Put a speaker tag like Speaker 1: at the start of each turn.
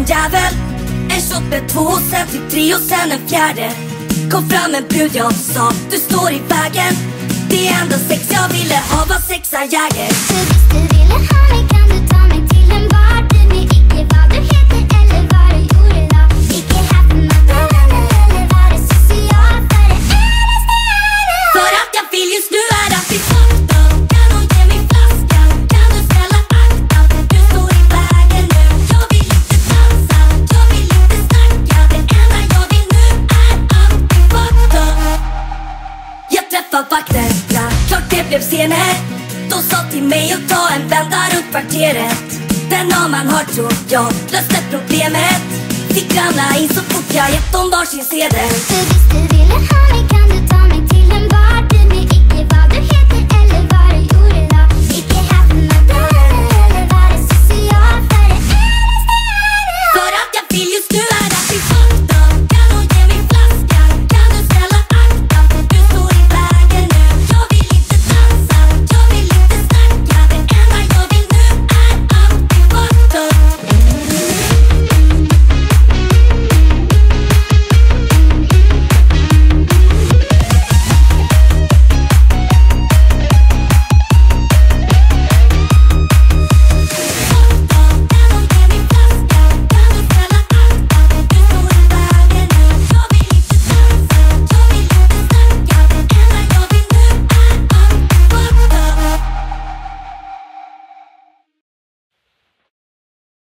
Speaker 1: jävel. En shot med 2, sen till 3 och sen en fjärde. Kom fram en brud, jag sa, du står i vägen. Det enda sex jag ville ha var 6a Jäger.
Speaker 2: Så visst du ville ha mig, kan du ta mig till en bar? Bryr mig icke vad du heter eller vad du gjorde då. Icke här för matte vänner eller var det socialt. För det äraste är det.
Speaker 1: För att jag vill just nu är att vi fattar. Kan hon ge mig flaskan? Kan du snälla akta? Du står i vägen nu. Jag vill inte dansa, jag vill inte snacka. Det enda jag vill nu är att vi fattar. Jag träffar vakterna, klart det blev scener. De sa till mig att ta en vända runt kvarteret. Den har man hört, tror jag, löste problemet. Fick ramla in så fort jag gett dem varsin sedel.
Speaker 2: Så visst du ville ha mig, kan du